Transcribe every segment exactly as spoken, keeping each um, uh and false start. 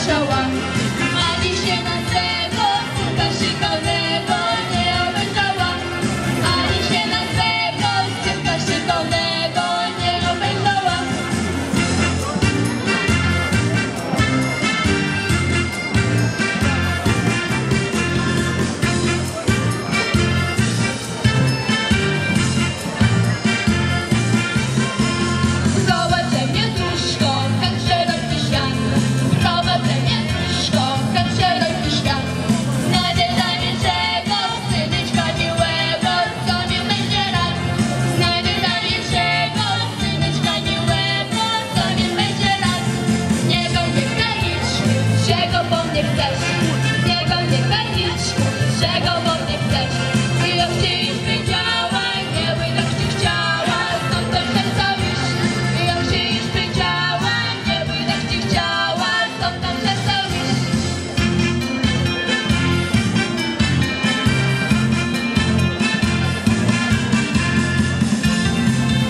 obejrzała, ani się na tego córka szkolnego nie obejrzała, ani się na tego córka szkolnego nie obejrzała. Prowadzenie duszko, ten szeroki świat, prowadzenie duszko, ten szeroki świat. Znajdę najmniejszego syneczka miłego, co mi będzie rad. Znajdę najmniejszego syneczka miłego, co mi będzie rad. Nie będzie graniczny, czego po mnie chcesz. Nie będzie graniczny, czego po mnie chcesz. Ja chcieć wiedziała, nie będę ci chciała, stąd to serca wisz. Ja chcieć wiedziała, nie będę ci chciała, stąd to serca wisz.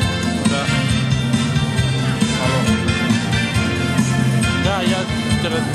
Да. Алло. Да, я...